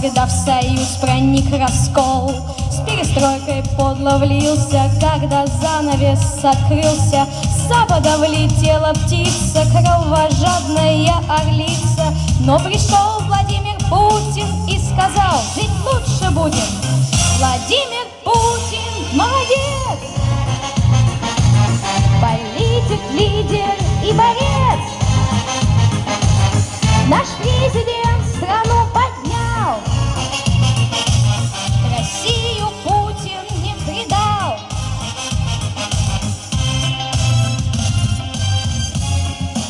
когда в союз проник раскол. С перестройкой подло влился, когда занавес открылся. С запада влетела птица, кровожадная орлица. Но пришел Владимир Путин и сказал: жить лучше будем. Владимир Путин молодец! Политик, лидер и борец. Наш президент